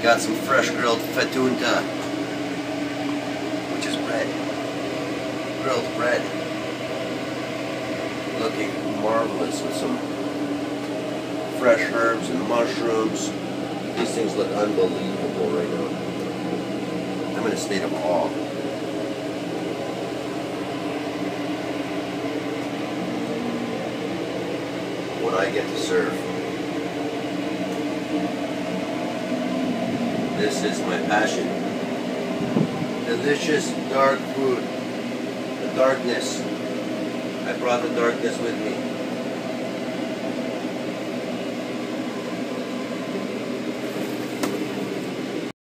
got some fresh grilled fettuta, which is bread. Grilled bread. Looking marvelous with some fresh herbs and mushrooms. These things look unbelievable right now. I'm in a state of awe. What I get to serve. This is my passion. Delicious dark food. The darkness. I brought the darkness with me.